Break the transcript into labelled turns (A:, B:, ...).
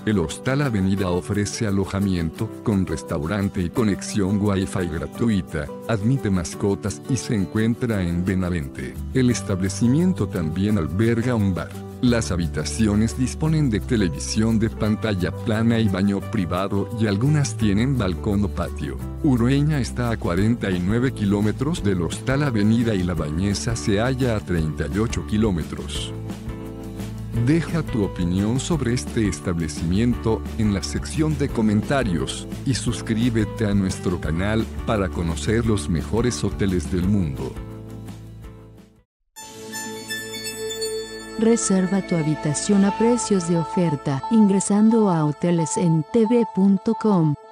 A: El Hostal Avenida ofrece alojamiento, con restaurante y conexión Wi-Fi gratuita, admite mascotas y se encuentra en Benavente. El establecimiento también alberga un bar. Las habitaciones disponen de televisión de pantalla plana y baño privado y algunas tienen balcón o patio. Urueña está a 49 kilómetros del Hostal Avenida y La Bañeza se halla a 38 kilómetros. Deja tu opinión sobre este establecimiento en la sección de comentarios y suscríbete a nuestro canal para conocer los mejores hoteles del mundo.
B: Reserva tu habitación a precios de oferta ingresando a hotelesentv.com.